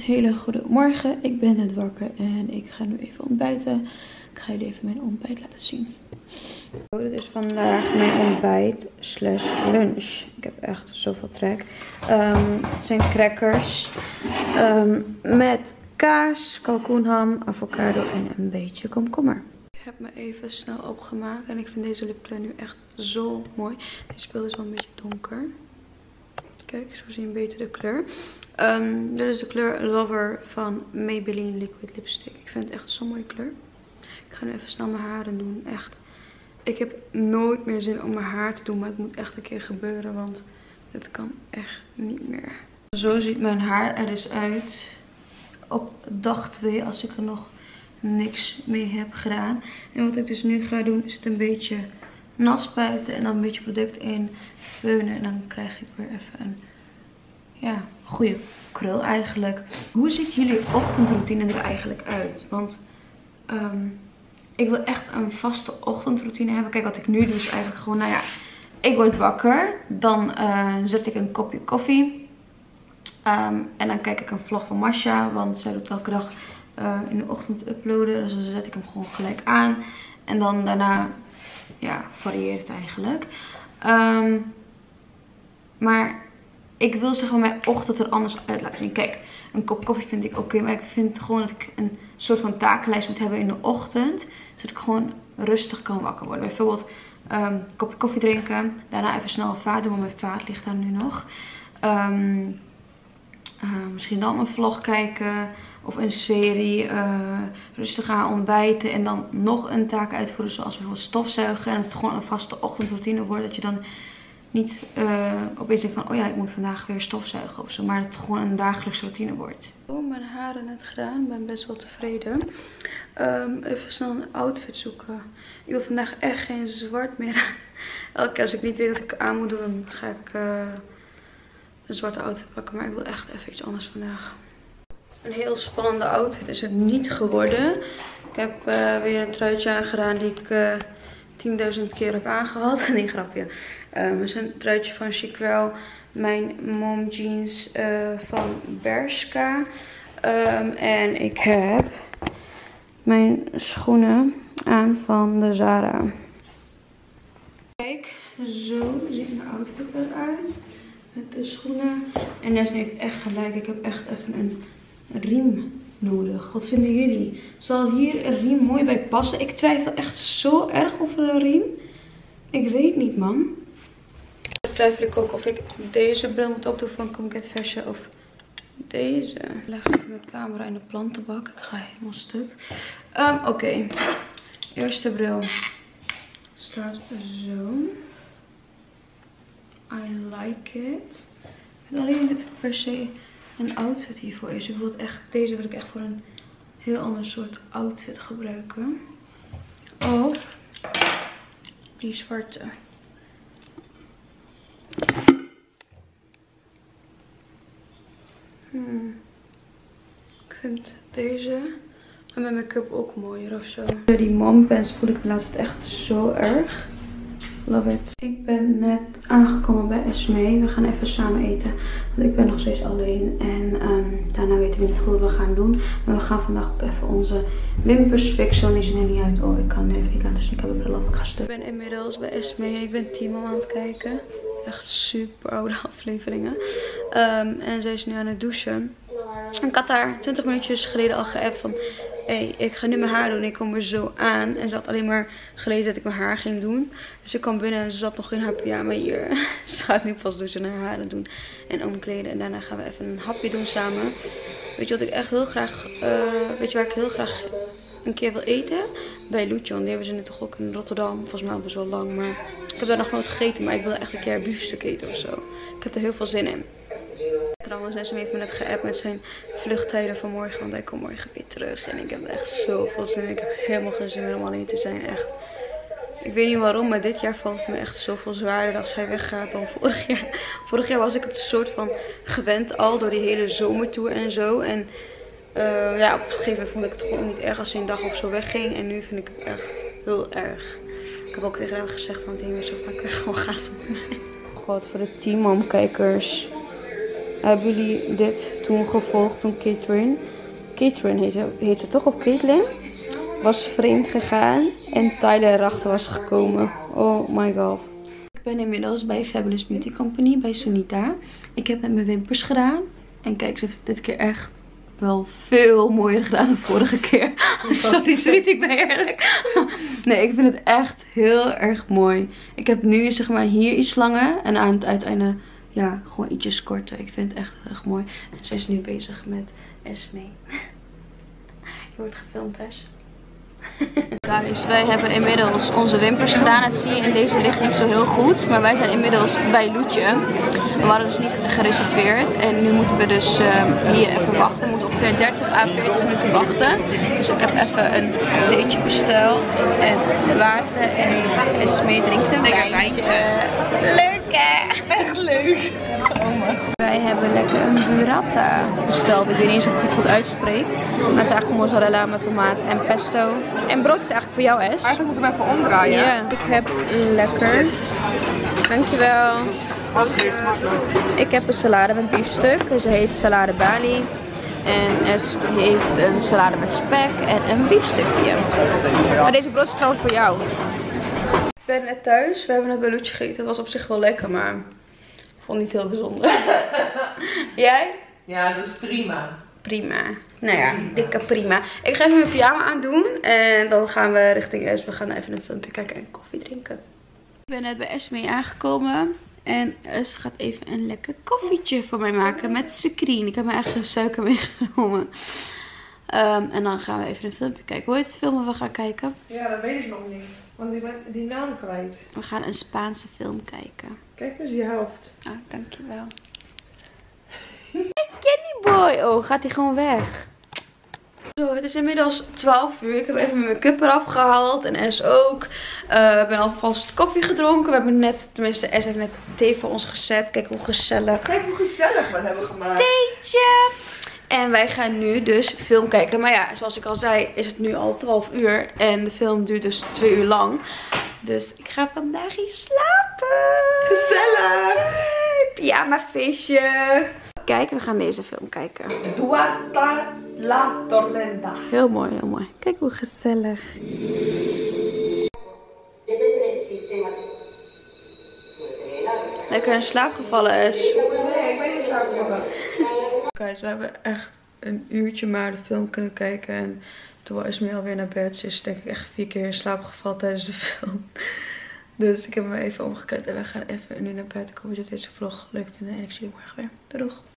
hele goede morgen. Ik ben net wakker en ik ga nu even ontbijten. Ik ga jullie even mijn ontbijt laten zien. Dit is vandaag mijn ontbijt / lunch. Ik heb echt zoveel trek. Het zijn crackers met kaas, kalkoenham, avocado en een beetje komkommer. Ik heb me even snel opgemaakt en ik vind deze lipkleur nu echt zo mooi. Deze beeld is wel een beetje donker. Kijk, zo zie je beter de kleur. Dit is de kleur Lover van Maybelline Liquid Lipstick. Ik vind het echt zo'n mooie kleur. Ik ga nu even snel mijn haren doen. Echt. Ik heb nooit meer zin om mijn haar te doen. Maar het moet echt een keer gebeuren. Want dit kan echt niet meer. Zo ziet mijn haar er dus uit. Op dag 2 als ik er nog niks mee heb gedaan. En wat ik dus nu ga doen is het een beetje nat spuiten. En dan een beetje product in feunen. En dan krijg ik weer even een goede krul eigenlijk. Hoe ziet jullie ochtendroutine er eigenlijk uit? Want ik wil echt een vaste ochtendroutine hebben. Kijk, wat ik nu doe is eigenlijk gewoon, ik word wakker. Dan zet ik een kopje koffie. En dan kijk ik een vlog van Masha. Want zij doet elke dag in de ochtend uploaden. Dus dan zet ik hem gewoon gelijk aan. En dan daarna, varieert het eigenlijk. Maar ik wil zeg maar mijn ochtend er anders uit laten zien. Kijk, een kop koffie vind ik oké. Maar ik vind gewoon dat ik een soort van takenlijst moet hebben in de ochtend. Zodat ik gewoon rustig kan wakker worden. Bijvoorbeeld een kopje koffie drinken. Daarna even snel een vaat doen. Want mijn vaat ligt daar nu nog. Misschien dan een vlog kijken. Of een serie. Rustig gaan ontbijten. En dan nog een taak uitvoeren. Zoals bijvoorbeeld stofzuigen. En dat het gewoon een vaste ochtendroutine wordt. Dat je dan niet opeens denkt van, ik moet vandaag weer stofzuigen of zo. Maar dat het gewoon een dagelijkse routine wordt. Mijn haren net gedaan. Ik ben best wel tevreden. Even snel een outfit zoeken. Ik wil vandaag echt geen zwart meer. Elke keer als ik niet weet wat ik aan moet doen, dan ga ik een zwarte outfit pakken. Maar ik wil echt even iets anders vandaag. Een heel spannende outfit is het niet geworden. Ik heb weer een truitje aangedaan die ik 10.000 keer heb aangehad. Nee, grapje. Het is een truitje van Chiquel. Mijn mom jeans van Bershka. En ik heb mijn schoenen aan van de Zara. Kijk, zo ziet mijn outfit eruit. Met de schoenen. En Nesne heeft echt gelijk. Ik heb echt even een riem nodig. Wat vinden jullie? Zal hier een riem mooi bij passen? Ik twijfel echt zo erg over een riem. Ik weet niet, man. Dan twijfel ik ook of ik deze bril moet opdoen van Come Get Fashion of deze. Ik leg ik mijn camera in de plantenbak. Ik ga helemaal stuk. Oké. Eerste bril staat zo. I like it. Ik weet alleen niet per se een outfit hiervoor is. Ik wil het echt, deze wil ik echt voor een heel ander soort outfit gebruiken. Of die zwarte. Ik vind deze en mijn make-up ook mooier of zo. Die mompens voel ik de laatste tijd echt zo erg. Love it. Ik ben net aangekomen bij Esmee. We gaan even samen eten. Want ik ben nog steeds alleen. En daarna weten we niet goed wat we gaan doen. Maar we gaan vandaag ook even onze wimpers fixen. Die zien er niet uit. Oh, ik kan even niet laten zien. Ik heb een bril op. Ik ga stuk. Ik ben inmiddels bij Esmee. Ik ben Timo aan het kijken. Echt super oude afleveringen. En zij is nu aan het douchen. Ik had haar 20 minuutjes geleden al geappt van... ik ga nu mijn haar doen. Ik kom er zo aan. En ze had alleen maar gelezen dat ik mijn haar ging doen. Dus ik kwam binnen en ze zat nog in haar pyjama hier. Ze gaat nu pas douchen en haar haren doen. En omkleden. En daarna gaan we even een hapje doen samen. Weet je wat ik echt heel graag... weet je waar ik heel graag een keer wil eten? Bij Lucian. Die hebben ze nu toch ook in Rotterdam. Volgens mij al best wel lang. Maar ik heb daar nog nooit gegeten. Maar ik wil echt een keer een biefstuk eten of zo. Ik heb er heel veel zin in. Trouwens, Nesme heeft me net geappt met zijn vluchttijden van morgen. Want hij komt morgen weer terug. En ik heb er echt zoveel zin in. Ik heb helemaal geen zin om alleen te zijn. Echt. Ik weet niet waarom, maar dit jaar valt het me echt zoveel zwaarder als hij weggaat dan vorig jaar. Vorig jaar was ik het soort van gewend al door die hele zomertour en zo. En op een gegeven moment vond ik het gewoon niet erg als hij een dag of zo wegging. En nu vind ik het echt heel erg. Ik heb ook tegen hem gezegd van, hij zo vaak gewoon gaan met mij. God, voor de teamomkijkers. hebben jullie dit toen gevolgd toen Catherine heet ze toch, op Caitlyn, was vreemd gegaan en Tyler erachter was gekomen. Oh my god. Ik ben inmiddels bij Fabulous Beauty Company bij Sunita. Ik heb net mijn wimpers gedaan. En kijk, ze heeft dit keer echt wel veel mooier gedaan dan de vorige keer. Sorry, Sunita, ik ben eerlijk. Nee, ik vind het echt heel erg mooi. Ik heb nu zeg maar hier iets langer en aan het uiteinde ja, gewoon ietsjes korter. Ik vind het echt heel erg mooi. En zij is nu bezig met Esme. Je wordt gefilmd thuis. Guys, wij hebben inmiddels onze wimpers gedaan. Dat zie je in deze licht niet zo heel goed. Maar wij zijn inmiddels bij Loetje. We waren dus niet gereserveerd. En nu moeten we dus hier even wachten. We moeten ongeveer 30 à 40 minuten wachten. Dus ik heb even een theetje besteld. En water. En Esme drinkt een wijntje. Leuk hè? Echt leuk. Wij hebben lekker een burrata besteld. Ik weet niet eens of ik het goed uitspreek. Maar het is eigenlijk mozzarella met tomaat en pesto. En brood is eigenlijk voor jou, Es. Eigenlijk moeten we even omdraaien. Ja, ik heb lekkers. Dankjewel. Alsjeblieft, smakelijk. Ik heb een salade met biefstuk. Ze heet salade Bali. En Es heeft een salade met spek en een biefstukje. Maar deze brood is trouwens voor jou. Ik ben net thuis. We hebben net bij Loetje gegeten. Het was op zich wel lekker, maar ik vond het niet heel bijzonder. Jij? Ja, dat is prima. Prima. Nou ja, dikke prima. Ik ga even mijn pyjama aandoen. En dan gaan we richting Es. We gaan even een filmpje kijken en koffie drinken. Ik ben net bij Esme aangekomen. En Es gaat even een lekker koffietje voor mij maken met sucrine. Ik heb mijn eigen suiker meegenomen. En dan gaan we even een filmpje kijken. Wil je het filmen we gaan kijken? Ja, dat weet ik nog niet. Want ik ben die naam kwijt. We gaan een Spaanse film kijken. Kijk eens die helft. Oh, dankjewel. Kenny boy. Oh, gaat hij gewoon weg. Zo, het is inmiddels 12 uur. Ik heb even mijn make-up eraf gehaald. En Es ook. We hebben alvast koffie gedronken. We hebben net, tenminste Es heeft net thee voor ons gezet. Kijk hoe gezellig. Kijk hoe gezellig we hebben gemaakt. Theetje. En wij gaan nu dus film kijken. Maar ja, zoals ik al zei, is het nu al 12 uur. En de film duurt dus 2 uur lang. Dus ik ga vandaag hier slapen. Gezellig. Pyjama feestje. Kijk, we gaan deze film kijken. Duarta la tormenta. Heel mooi, heel mooi. Kijk hoe gezellig. Lekker in slaap gevallen is. Nee, ik ben niet slaapgevallen. Guys, we hebben echt een uurtje maar de film kunnen kijken. En toen is me alweer naar bed. Ze is denk ik echt 4 keer in slaap gevallen tijdens de film. Dus ik heb me even omgekleed en we gaan even nu naar bed. Ik hoop dat jullie deze vlog leuk vinden. En ik zie je morgen weer. Doei doeg!